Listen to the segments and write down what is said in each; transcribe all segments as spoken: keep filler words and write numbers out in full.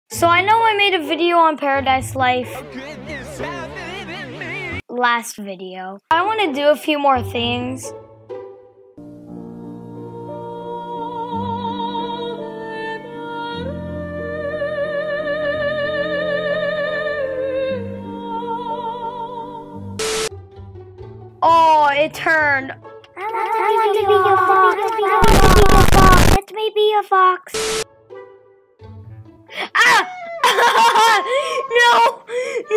So I know I made a video on Paradise Life last video. I want to do a few more things. Oh, it turned. Let me be a fox. Let me be a fox. Ah! No!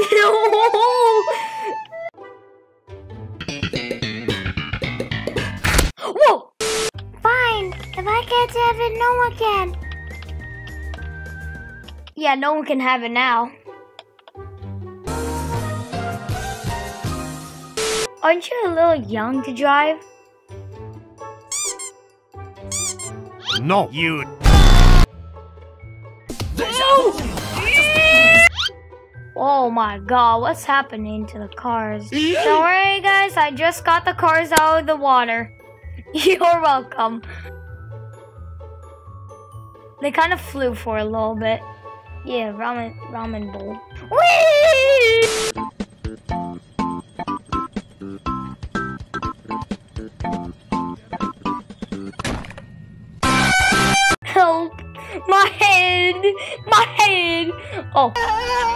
No! Whoa! Fine. If I can't have it, no one can. Yeah, no one can have it now. Aren't you a little young to drive? No, you. Oh my god, what's happening to the cars? Don't worry guys, I just got the cars out of the water. You're welcome. They kind of flew for a little bit. Yeah, ramen, ramen bowl. Whee! Help! My head! My head! Oh.